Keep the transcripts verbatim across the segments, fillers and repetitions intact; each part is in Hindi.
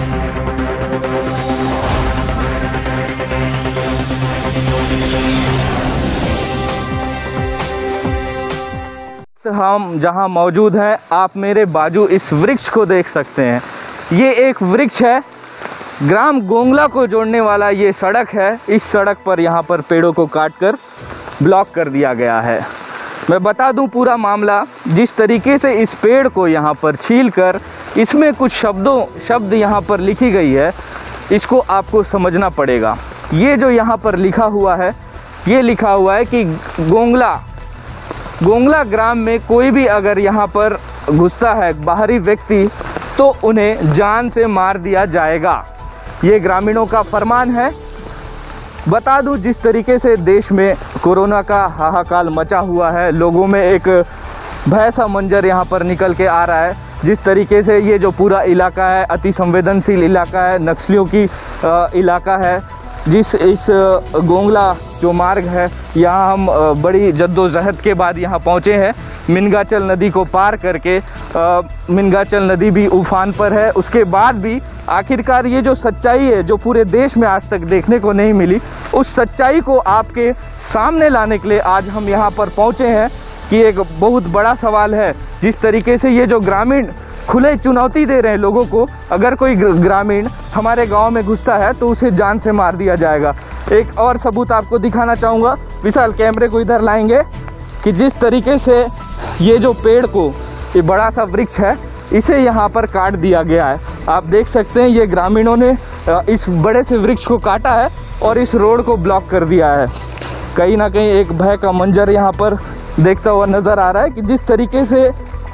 हम जहां मौजूद हैं, आप मेरे बाजू इस वृक्ष को देख सकते हैं। ये एक वृक्ष है, ग्राम गोंगला को जोड़ने वाला ये सड़क है। इस सड़क पर यहाँ पर पेड़ों को काटकर ब्लॉक कर दिया गया है। मैं बता दूं पूरा मामला, जिस तरीके से इस पेड़ को यहाँ पर छीलकर इसमें कुछ शब्दों शब्द यहाँ पर लिखी गई है, इसको आपको समझना पड़ेगा। ये जो यहाँ पर लिखा हुआ है, ये लिखा हुआ है कि गोंगला गोंगला ग्राम में कोई भी अगर यहाँ पर घुसता है बाहरी व्यक्ति, तो उन्हें जान से मार दिया जाएगा। ये ग्रामीणों का फरमान है। बता दूं, जिस तरीके से देश में कोरोना का हाहाकार मचा हुआ है, लोगों में एक भय सा मंजर यहाँ पर निकल के आ रहा है। जिस तरीके से ये जो पूरा इलाका है, अति संवेदनशील इलाका है, नक्सलियों की इलाका है। जिस इस गोंगला जो मार्ग है, यहाँ हम बड़ी जद्दोजहद के बाद यहाँ पहुँचे हैं। मिनगाचल नदी को पार करके, मिनगाचल नदी भी उफान पर है। उसके बाद भी आखिरकार ये जो सच्चाई है, जो पूरे देश में आज तक देखने को नहीं मिली, उस सच्चाई को आपके सामने लाने के लिए आज हम यहाँ पर पहुँचे हैं। कि एक बहुत बड़ा सवाल है, जिस तरीके से ये जो ग्रामीण खुले चुनौती दे रहे हैं लोगों को, अगर कोई ग्रामीण हमारे गांव में घुसता है तो उसे जान से मार दिया जाएगा। एक और सबूत आपको दिखाना चाहूँगा, विशाल कैमरे को इधर लाएंगे, कि जिस तरीके से ये जो पेड़ को, ये बड़ा सा वृक्ष है, इसे यहाँ पर काट दिया गया है। आप देख सकते हैं ये ग्रामीणों ने इस बड़े से वृक्ष को काटा है और इस रोड को ब्लॉक कर दिया है। कहीं ना कहीं एक भय का मंजर यहाँ पर देखता हुआ नज़र आ रहा है कि जिस तरीके से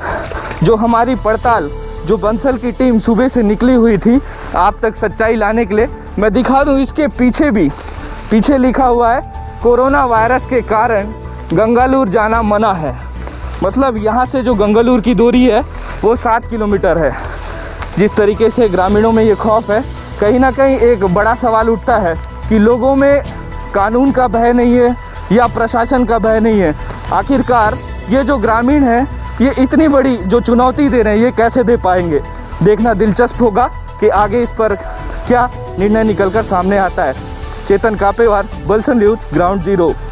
जो हमारी पड़ताल, जो बंसल की टीम सुबह से निकली हुई थी आप तक सच्चाई लाने के लिए, मैं दिखा दूं, इसके पीछे भी पीछे लिखा हुआ है कोरोना वायरस के कारण गंगालूर जाना मना है। मतलब यहाँ से जो गंगालूर की दूरी है वो सात किलोमीटर है। जिस तरीके से ग्रामीणों में ये खौफ है, कहीं ना कहीं एक बड़ा सवाल उठता है कि लोगों में कानून का भय नहीं है या प्रशासन का भय नहीं है। आखिरकार ये जो ग्रामीण हैं, ये इतनी बड़ी जो चुनौती दे रहे हैं, ये कैसे दे पाएंगे? देखना दिलचस्प होगा कि आगे इस पर क्या निर्णय निकलकर सामने आता है। चेतन कापेवार, बलसन न्यूज, ग्राउंड जीरो।